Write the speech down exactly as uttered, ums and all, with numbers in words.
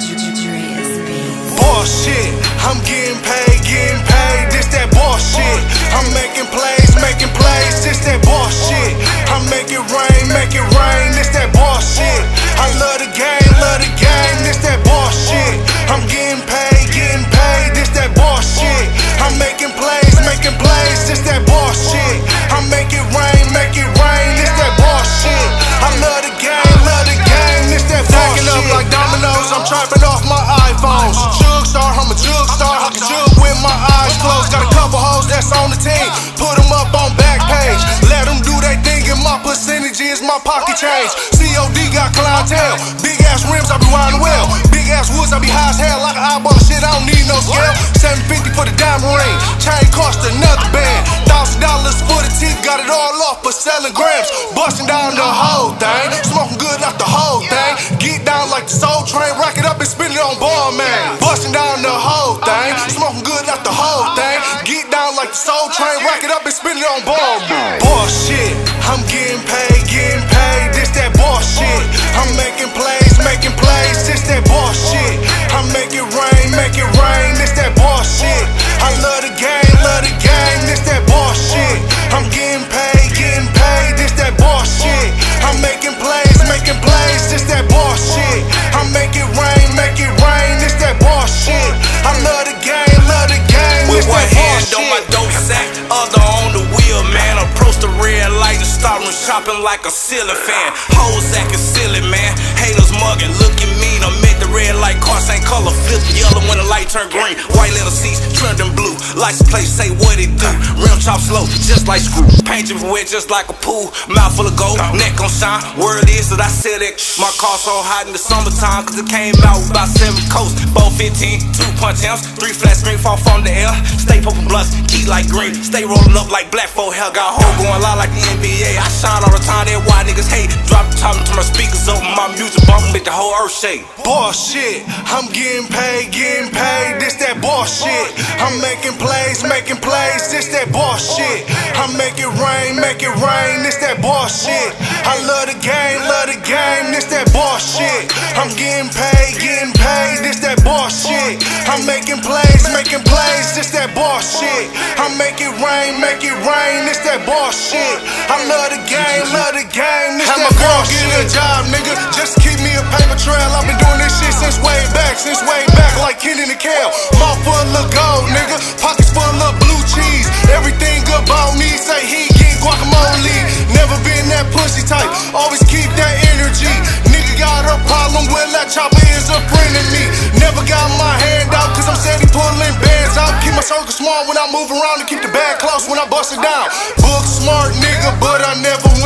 Bullshit, I'm getting paid, getting paid. This that bullshit. I'm making plays, making plays. This that bullshit. I make it rain, make it rain. This that bullshit. I love the game, love the game. This that bullshit. I'm getting paid, getting paid. This that bullshit. I'm making plays, making plays. This that bullshit. I make it rain, make it rain. This that bullshit. I love the game, love the game. This that bullshit. Stacking up like dominoes, I'm trapping off my iPhones. Jug star, I'm a jug star. I can jug with my eyes closed. Got a couple hoes that's on the team. Put them up on back page. Let them do their thing and my percentage is my pocket change. C O D got clientele. Big ass rims, I be riding well. Big ass woods, I be high as hell. Like an eyeball of shit, I don't need no scale. seven fifty for the diamond ring. Chain cost another band. Thousand dollars for the teeth. Got it all off for selling grams. Busting down the whole thing. Smoking good out the whole thing. Get down like the Soul Train. Rack it up and spin it on ball, man. Busting down the whole thing. Smoking good out the whole thing. Get down like the Soul Train. Rack it up and spin it on ball, man. Bullshit, I'm getting paid, getting paid. This that bullshit. I'm making plays, making plays. This that bullshit. I make it rain, make it rain. This that bullshit. I love the game, love the game. This that bullshit. I'm getting paid, getting paid. This that bullshit. I'm making plays, making plays. This that bullshit. I make it rain, make it rain. This that bullshit. I love the game, love the game. With one hand on my dope sack, other on the wheel, man. Approach the red light and start shopping like a ceiling fan. Hoes acting silly, man. Haters mugging, look at me. Done make the red light car same color, flip yellow when the light turn green. White letter seats, trimmed in blue. License plate say what it do. Rim chop slow, just like screw. Paint you wet just like a pool. Mouth full of gold, neck on shine. Word is that I said it. My car so hot in the summertime, cause it came out with about seven coats. four fifteen, two punch amps, three flat screen fall from the air. Stay poking blunts, key like green. Stay rolling up like black folk hell. Got hoe going loud like the N B A. I shine all the time, that why niggas hate. Drop the top until my speakers open, my music bumping, make the whole earth shake. Bullshit, I'm getting paid, getting paid. This that bullshit. I'm making plays, making plays. This that bullshit. I make it rain, make it rain. This that bullshit. I love the game, love the game. This that bullshit. I'm getting paid, getting paid. This that bullshit. I'm making plays, making plays. This that bullshit. I make it rain, make it rain. This that bullshit. I love the game, love the game. This that bullshit. Get a job, nigga. Just keep me a paper trail. I've been doing this shit since way back, since way back, like Kenny and Kale. Mouth full of gold, nigga. Pockets full of blue cheese. Everything good about me. Say he get guacamole. Never been that pussy type. Always keep that energy. Nigga got a problem with that chopper is a friend of me. Never got my hand out, cause I'm steady pulling bands out. Keep my circle small when I move around and keep the bag close when I bust it down. Book smart nigga, but I never